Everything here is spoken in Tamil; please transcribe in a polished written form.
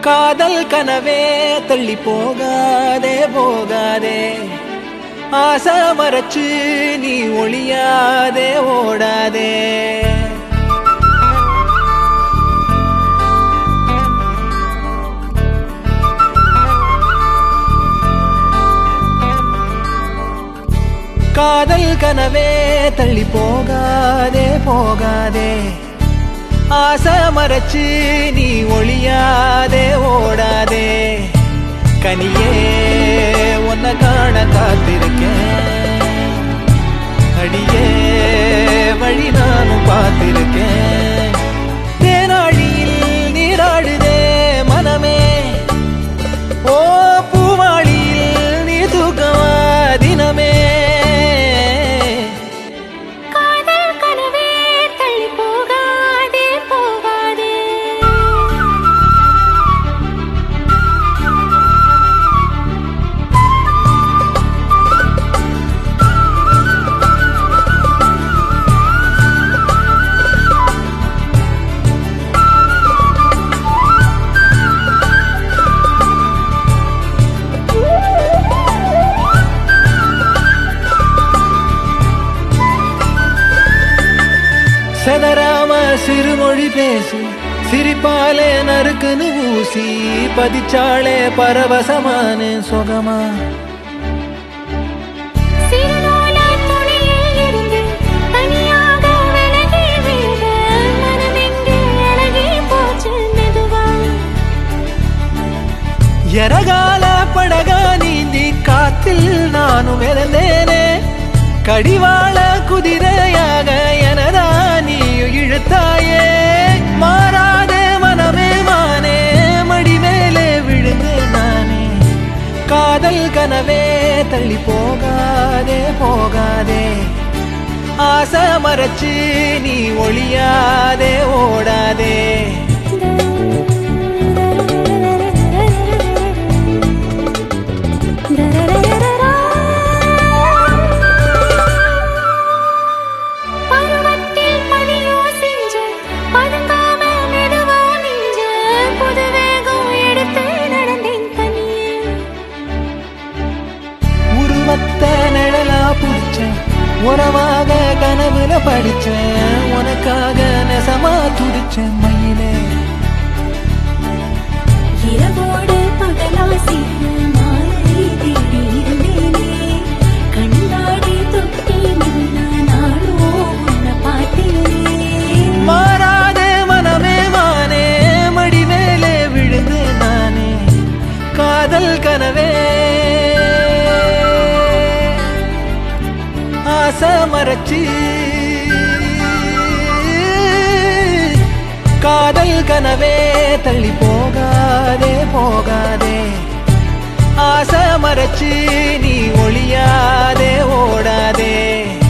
காதல் கனவே தள்ளி போகாதே போகாதே ஆசை மறைச்சு நீ ஒளியாதே ஓடாதே காதல் கனவே தள்ளி போகாதே போகாதே ஆசை மறைச்சு நீ ஒளியாதே ஓடாதே கனியே உன்னை காண காத்திருக்கேன் அடியே வழி நானும் பார்த்திருக்கேன் தேனாழியில் நீராடுதே மனமே ஓ பூவாளியில் நீ தூக்கமா தினமே சதராம சிறுமொழி பேசி சிரிப்பாலே நறுக்குன்னு ஊசி பதிச்சாளே பரவசமான சுகமா எரகால படகா நீந்தி காத்தில் நானும் விளைந்தேனே கடிவாள குதிரையாக எனதா நீயும் இழுத்தாயே மாறாதே மனமே மானே மடி மேலே விழுந்தேன் நானே காதல் கனவே தள்ளி போகாதே போகாதே ஆசை மறைச்சு நீ ஒளியாதே ஓடாதே நிழலா புடிச்சேன் உறவாக கனவுல படிச்சேன் உனக்காக நெசமா துடிச்சேன் மயிலே இரவோடு பகலா சீர மாலை தேடி இருந்தேனே கண்ணாடி தொட்டி நின்னா நாளோ உன்னை பார்த்தேனே மாறாதே மனமே மானே மடி மேலே விழுந்தேன் நானே காதல் கனவே ஆசை மறைச்சு காதல் கனவே தள்ளி போகாதே போகாதே ஆசை மறைச்சு நீ ஒளியாதே ஓடாதே